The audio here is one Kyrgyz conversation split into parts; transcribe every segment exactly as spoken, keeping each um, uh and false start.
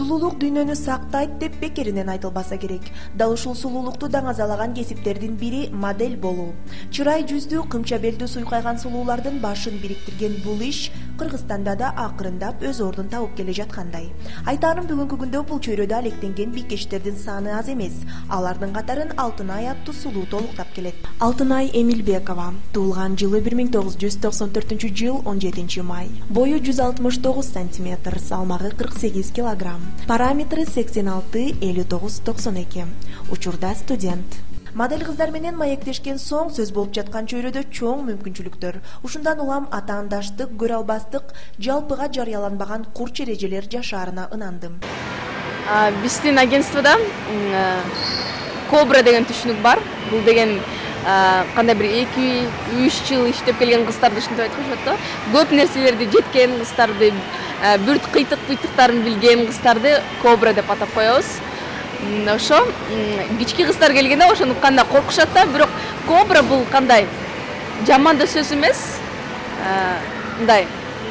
Сулуулук дүйнөнү сактайт деп бекеринен айтылбаса керек. Дал ушул сулуулукту даңазалаган кесиптердин бири модель болуу. Чырай жүздүү, кымча белдүү суйкайган сулуулардын башын бириктирген бул иш Кыргызстанда да акырындап өз ордун табып келе жаткандай. Айтаарым, бүгүнкү күндө бул чөйрөдө алектенген бийкечтердин саны аз эмес. Алардын катарын Алтынай аттуу сулуу толуктап келет. Алтынай Эмилбекова туулган жылы бир миң тогуз жүз токсон төртүнчү жыл он жетинчи май. Бою жүз алтымыш тогуз сантиметр, салмагы кырк сегиз килограмм. Параметры сексен алты элүү тогуз токсон эки. Учурда студент. Модель кыздар менен маектешкен соң сөз болуп жаткан чөйрөдө чоң мүмкүнчүлүктөр. Ушундан улам атаандаштык, көрө албастык, жалпыга жарыяланбаган курч эрежелер жашаарына ынандым. Биздин агентствода Кобра деген түшүнүк бар. Бул деген кандай бир эки үч жыл иштеп келген кыздарды ушинтип айткан да. Көп нерселерди жеткен кыздарды, бүрт кыйтык буйтуктарын билген кыздарды Кобра деп атап коебуз. Ошо кички кыздар келгенде ошону укканда коркушат да, бирок Кобра бул кандай жаман да сөз эмес. Мындай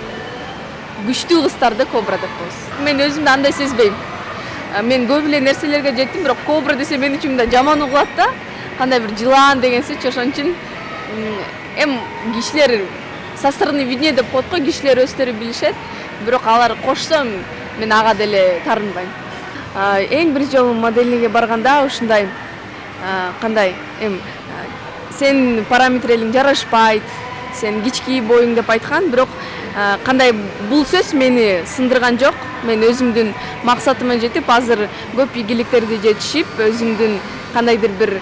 күчтүү кыздарды Кобра деп коебуз. Мен өзүмдү андай сезбейм. Мен көп эле нерселерге жеттим, бирок Кобра десе мен үчүн да жаман угулат да. Кандай бир жылаан дегенсичи, ошон үчүн эм кишилер со стороны виднее деп коет го, кишилер өздөрү билишет, бирок алар кошсо мен ага деле таарынбайм. Эң биринчи жолу модельниге барганда ушундай кандай эм сен параметрлериң жарашпайт, сен кички боюң деп айткан, бирок кандай бул сөз мени сындырган жок. Мен өзүмдүн максатыма жетип, азыр көп ийгиликтерди жетишип, өзүмдүн кандайдыр бир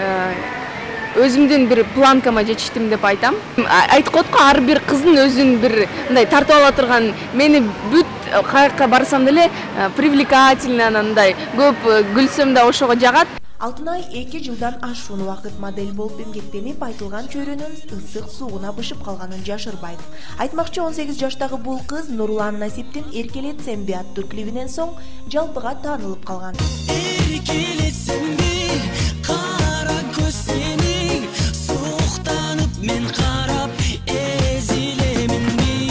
өзүмдүн бир планкама жетиштим деп айтам. Айтып коет го, ар бир кыздын өзүнүн бир мындай тартып ала турган, мени бүт каяка барсам деле привлекательный, анандай көп күлсөм да ошого жагат. Алтынай эки жылдан ашуун убакыт модель болуп эмгектенип, айтылган чөйрөнүн ысык сууна бышып калганын жашырбайт. Айтмакчы, он сегиз жаштагы бул кыз Нурлан Насиптин «Эркелетсемби» аттуу клибинен соң жалпыга таанылып калган. Эркелетсемби, кара көз сени, суктанып мен карап эзилеминби,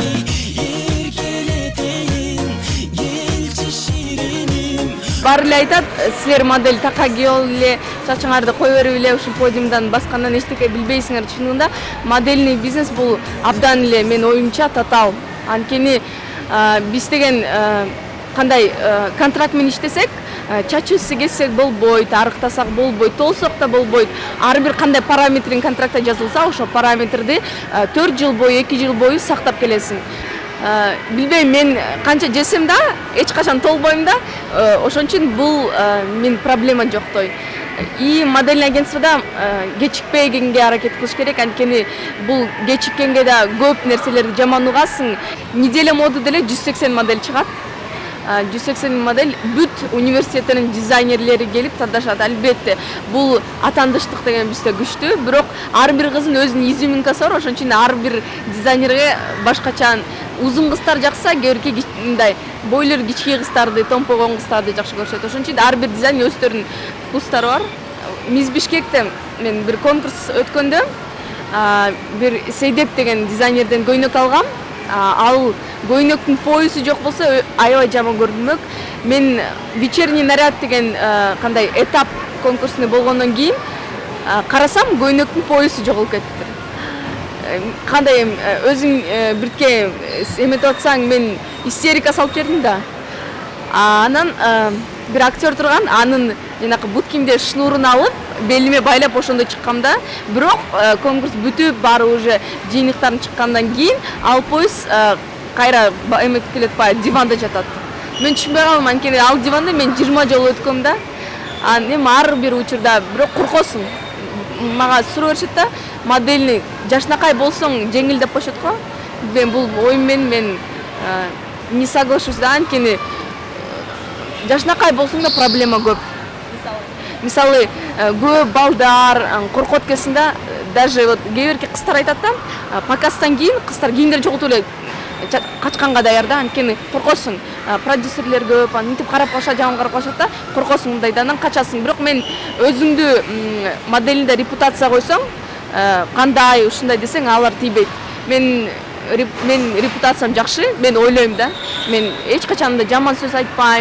эркелетейин, келчи шириним. Баары эле айтат, силер модель така кийип алып эле, чачыңарды кой берип эле ушул подиумдан баскандан эчтеке билбейсиңер. Чынында модельный бизнес бул абдан эле менин оюмча татаал. Анткени биз деген кандай контракт менен иштесек, чачыбызды кессек болбойт, арыктасак болбойт, толсок да болбойт. Ар бир кандай параметрин контрактта жазылса, ошо параметрди төрт жыл бою, эки жыл бою сактап келесиң. Билбейм, мен канча жесем да эч качан толбойм да, ошон үчүн бул мен проблема жоктой. И модельный агентствода кечикпегенге аракет кылыш керек, анткени бул кечиккенге да көп нерселерди жаман угасың. Неделя моды деле жүз сексен модель чыгат. жүз сексен модель бүт университеттеринин дизайнерлери келип тандашат. Албетте, бул атандыштык деген бизде күчтүү, бирок ар бир кыздын өзүнүн изюминкасы бар, ошон үчүн ар бир дизайнерге башкача. Узун кыздар жакса, кээбирки мындай бойлору кички кыздарды, томпогон кыздарды жакшы көрүшөт. Ошон үчүн ар бир дизайн өздөрүнүн вкустары бар. Мисс Бишкекте мен бир конкурс өткөндө бир Сейдеп деген дизайнерден көйнөк алгам. Ал көйнөктүн поясу жок болсо аябай жаман көрүнмөк. Мен вечерний наряд деген кандай этап конкурсуна болгондон кийин карасам, көйнөктүн поясу жоголуп кетиптир. Кандай өзүң бирке эметип атсаң, мен истерика салып жибердим да. Анан бир актер турган, анын жанакы бут кийимде шнурун алып, белиме байлап ошондо чыккам да. Бирок конкурс бүтүп, баары уже жыйынтыктарын чыккандан кийин ал пояс кайра эметип келет баягы диванда жатат. Мен түшүнбөй калдым, анткени ал диванда мен жыйырма жолу өткөм да. Анан ар бир учурда бирок коркосуң. Мага суроо беришет да, модельный жашнакай болсоң жеңил деп коюшат го. Мен бул оюм менен мен не соглашусь да, анткени жашнакай болсоң да проблема көп. Мисалы, көп балдар коркот кезинде, даже вот кээбирки кыздар айтат да, показдан кийин кыздар кийимдерин чогултуп эле качканга даяр да, анткени коркосуң. Продюсерлер көп, мынтип карап калышат, жаман карап калышат да, коркосуң мындайдан, качасың. Бирок мен өзүңдү модельде репутация койсоң, кандай ушундай десең, алар тийбейт. Мен мен репутациям жакшы, мен ойлойм да. Мен эч качан да жаман сөз айтпайм,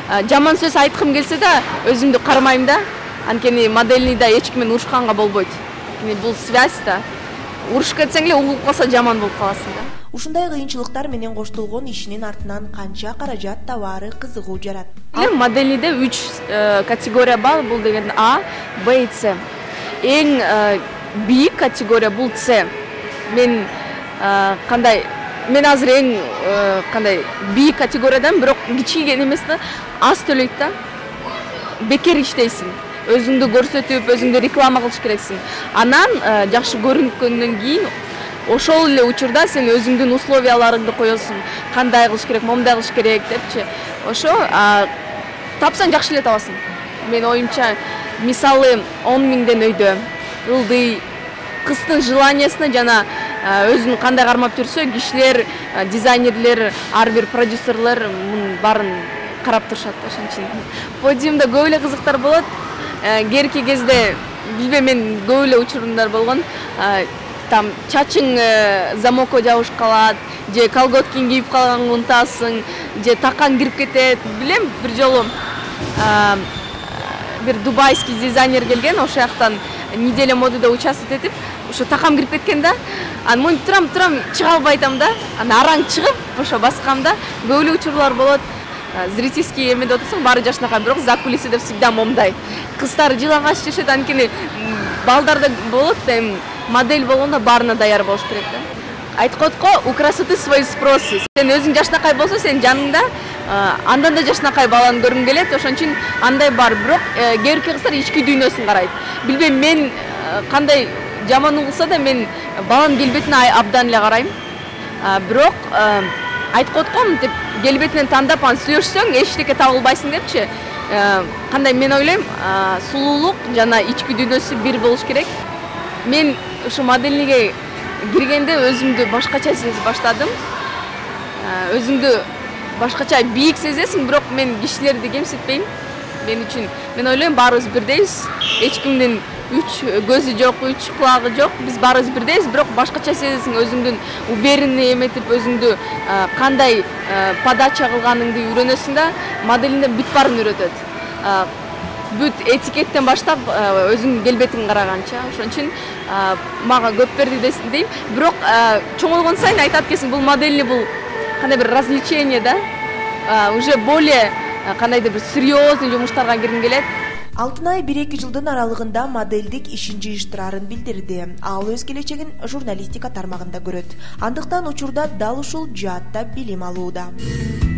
жаман сөз айткым келсе да өзүмдү кармайм да. Анткени модельный да эч ким менен урушканга болбойт. Бул связь да. Урушуп кетсең эле угулуп калса жаман болуп каласың да. Ушундай кыйынчылыктар менен коштолгон ишинин артынан канча каражат табаары кызыгуу жарат. Модельныйде үч категория бар. Бул деген А, Б и С. Эң бийик категория бул С. Мен кандай мен азыр эң кандай бийик категориядан, бирок кичиген эмес да, аз төлөйт да. Бекер иштейсиң. Өзүңдү көрсөтүп, өзүңдү реклама кылыш керексиң. Анан жакшы көрүнгөндөн кийин ошол эле учурда сен өзүңдүн условияларыңды коесуң. Кандай кылыш керек, момундай кылыш керек депчи. Ошо тапсаң жакшы эле табасың. Мен оюмча, мисалы он миңден өйдө ылдый кыздын желаниясына жана өзүн кандай кармап жүрсө, кишилер, дизайнерлер, ар бир продюсерлер мунун баарын карап турушат. Ошон үчүн подиумда көп эле кызыктар болот. Керки кезде билбейм, мен көп эле учурундар болгон. Там чачың замокко жабыш калат, же колготкин кийип калганыңды унутасың, же такаң кирип кетет. Билем, бир жолу бир дубайский дизайнер келген, ошол жактан неделя модада участвовать этип, ошо такам кирип кеткен да. Анан монтип турам, турам, чыга албай атам да. Анан араң чыгып, ошо баскам да. Көп эле учурлар болот. Зрительский эмеде отурсаң, баары жашынакай, бирок за кулисиде всегда момундай. Кыздар жылаңач жашайт, анткени балдарда болот, эми модель болгондо баарына даяр болуш керек да. Айткотко, у красоты свои спросы. Сен өзүң жашынакай болсо, сен жаныңда андан да жашынакай баланы көргүң келет, ошон үчүн андай бар. Бирок кээбирки кыздар ички дүйнөсүн карайт. Билбейм, мен кандай жаман угулса да, мен баланын келбетине абдан эле карайм. Бирок айткотко, мынтип келбетинен тандап аны сүйлөшсөң, эчтеке табылбайсың депчи. Кандай мен ойлойм, сулуулук жана ички дүйнөсү бир болуш керек. Мен ушу модельниге киргенде өзүмдү башкача сезип баштадым. Өзүңдү башкача бийик сезесиң, бирок мен кишилерди кемситпейм. Мен үчүн, мен ойлойм, баарыбыз бирдейбиз. Эч кимдин үч көзү жок, үч кулагы жок. Биз баарыбыз бирдейбиз, бирок башкача сезесиң, өзүңдүн уверенный эметип, өзүңдү кандай подача кылганыңды үйрөнөсүң да, моделинде бүт баарын үйрөтөт. Бүт этикеттен баштап өзүңдүн келбетиңе караганча. Ошон үчүн мага көп берди дейм. Бирок чоңойгон сайын айтат экенсиң, бул модельный, бул кандай бир развлечение да. Уже более кандайдыр бир серьезный жумуштарга киргим келет. Алтынай бир-эки жылдын аралыгында моделдик ишин жыйыштырарын билдирди. Ал өз келечегин журналистика тармагында көрөт. Андыктан учурда дал ушул жаатта билим алууда.